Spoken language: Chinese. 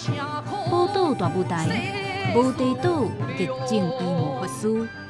宝岛大舞台，无地岛极境医魔法师。